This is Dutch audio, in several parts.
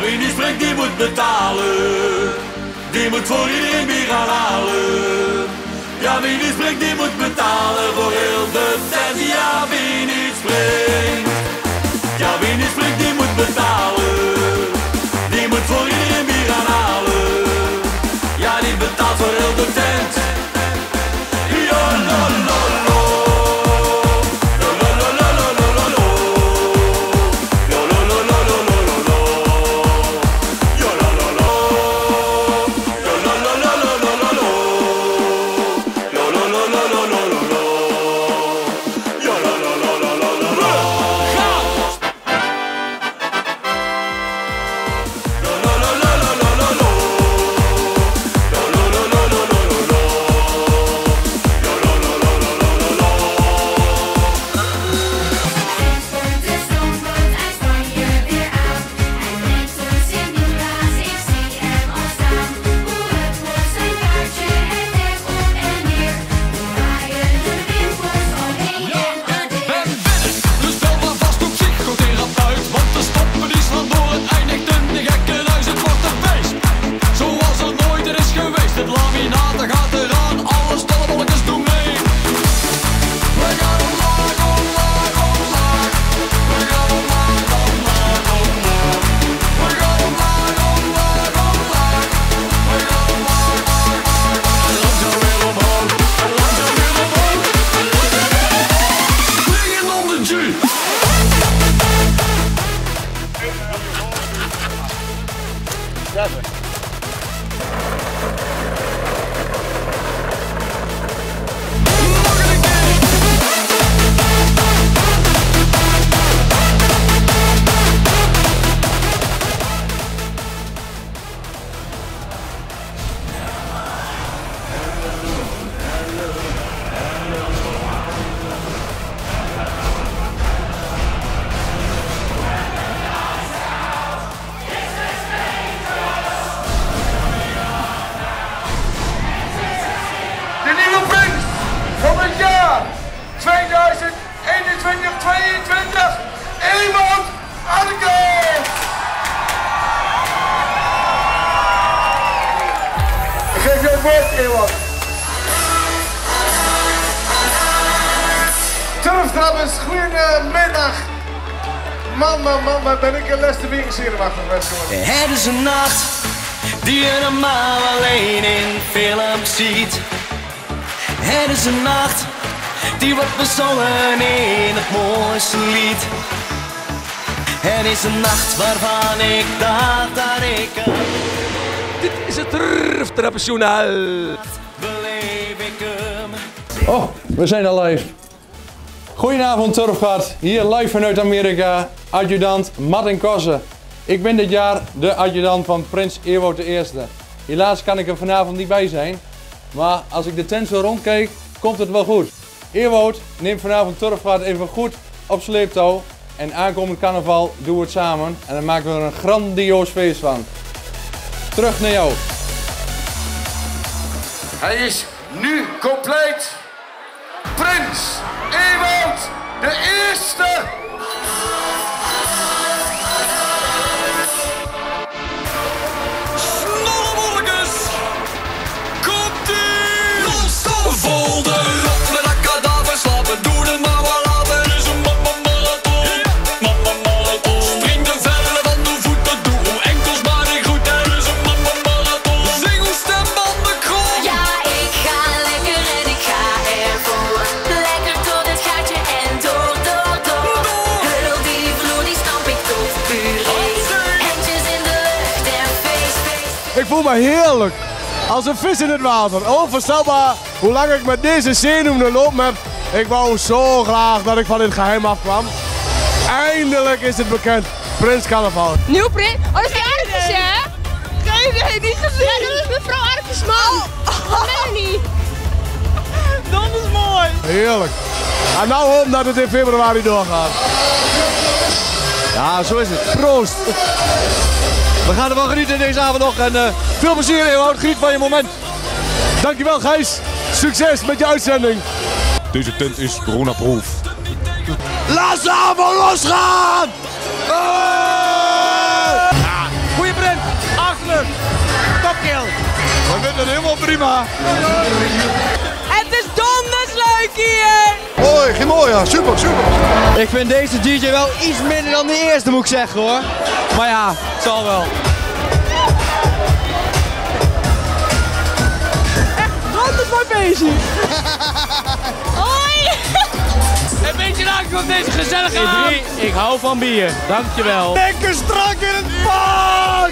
wie niet springt, die moet betalen. Die moet voor iedereen weer gaan halen. Ja, wie niet springt, die moet betalen voor heel de tent. Ja, wie niet springt. Ja, wie niet springt, die moet betalen. Die moet voor iedereen weer gaan halen. Ja, die betaalt voor heel de tent. Ja, la, la, la. Ewald Arnekes! Ik geef je het woord, Ewald. Turftrappers, goedemiddag. Man, wat ben ik een les te winkel zenuwachtig geweest, jongen. Het is een nacht die je normaal alleen in films ziet. Het is een nacht die wordt bezongen in het mooiste lied. Het is een nacht waarvan ik dacht dat ik... Dit is het Turftrappersjournaal. Beleef ik hem. Oh, we zijn al live. Goedenavond Turfgat, hier live vanuit Amerika, adjudant Martin Kossen. Ik ben dit jaar de adjudant van prins Ewout I. Helaas kan ik er vanavond niet bij zijn, maar als ik de tent zo rondkijk, komt het wel goed. Ewout neemt vanavond Turfgat even goed op sleeptouw en aankomend carnaval doen we het samen en dan maken we er een grandioos feest van. Terug naar jou. Hij is nu compleet. Prins Ewout de Eerste. Snollebolletjes, komt-ie! Non-stop vol de rot met een kadaver slapen, doe het maar wel laten. Het is een marathon, marathon. Spring de vellen van de voeten, doe uw enkels maar niet goed. Het is een marathon. Zing uw stembanden krom. Ja, ik ga lekker en ik ga ervoor. Lekker tot het gaatje en door. Heel die vloer die stamp ik tot puree. Handjes in de lucht en feest. Ik voel me heerlijk. Als een vis in het water. Onvoorstelbaar hoe lang ik met deze zenuwen lopen heb. Ik wou zo graag dat ik van dit geheim afkwam. Eindelijk is het bekend. Prins Carnaval. Nieuw prins? Oh, dat is die Arkes, hè? Nee, niet gezien. Ja, dat is mevrouw Arkesman. Oh. Melanie. Dat is mooi. Heerlijk. En nou hopen dat het in februari doorgaat. Ja, zo is het. Proost. We gaan ervan genieten deze avond nog. En veel plezier, Ewout. Geniet van je moment. Dankjewel, Gijs. Succes met je uitzending. Deze tent is coronaproof. Laat ze allemaal losgaan! dat helemaal prima. Het is donders leuk hier! Mooi, ging mooi, ja. Super, super. Ik vind deze DJ wel iets minder dan de eerste, moet ik zeggen hoor. Maar ja, het zal wel. Donders mooi bezig! Hoi! Een beetje raak op deze gezellige avond. Ik hou van bier, dankjewel. Lekker strak in het pak!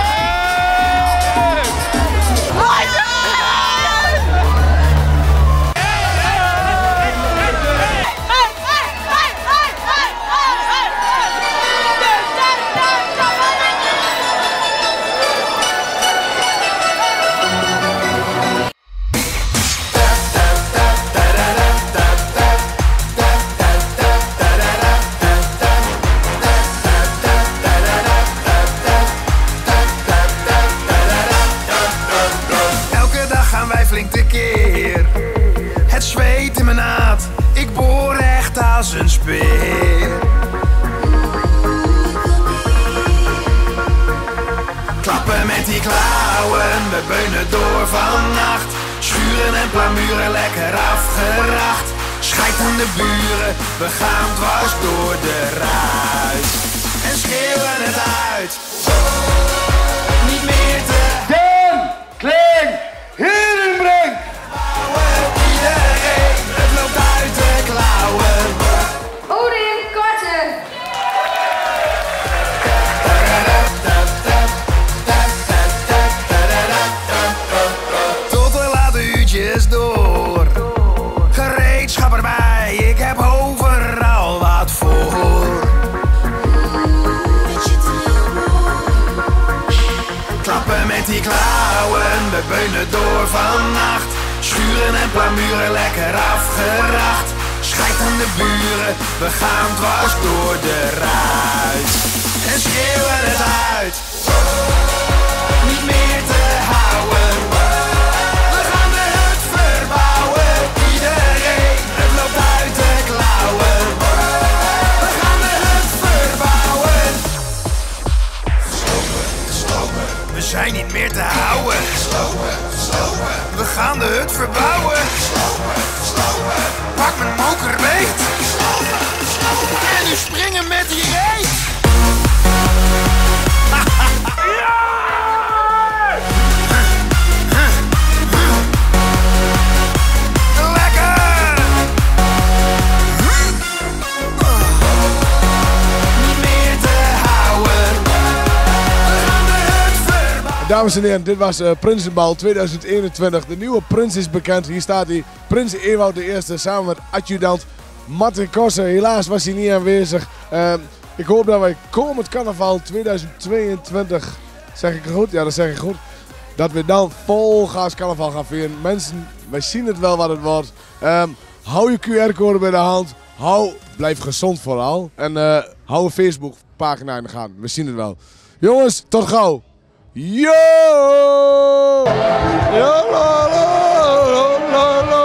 Flink tekeer. Het zweet in mijn naad, ik boor echt als een speer. Klappen met die klauwen, we beunen door vannacht. Schuren en plamuren lekker afgeracht. Schijt aan de buren, we gaan dwars door de ruit. En schreeuwen het uit, niet meer te Dan, Kling, Herenbrink. Iedereen, het loopt uit de klauwen. Odin Korten. Tot de late uurtjes door. Gereedschap erbij, ik heb overal wat voor. Klappen met die klauwen, we beunen door vannacht. Schuren en plamuren lekker afgeracht. Schijt aan de buren, we gaan dwars door de ruit. En schreeuwen het uit, niet meer te houden. We gaan de hut verbouwen, iedereen, het loopt uit de klauwen. We gaan de hut verbouwen. We zijn niet meer te houden. We gaan de hut verbouwen. Pak mijn moker beet. En nu springen met die reet. Lekker. Niet meer te houden. We gaan de hut verbouwen. Dames en heren, dit was Prinsenbal 2021. De nieuwe prins is bekend. Hier staat hij, Prins Ewout I samen met adjudant Martin Kosse. Helaas was hij niet aanwezig. Ik hoop dat wij komend carnaval 2022, zeg ik het goed? Ja, dat zeg ik goed. Dat we dan vol gas carnaval gaan vieren. Mensen, wij zien het wel wat het wordt. Hou je QR-code bij de hand. Blijf gezond vooral. En hou een Facebook-pagina in de gaten. We zien het wel. Jongens, tot gauw. Yo! Ja, la, la, la, la, la.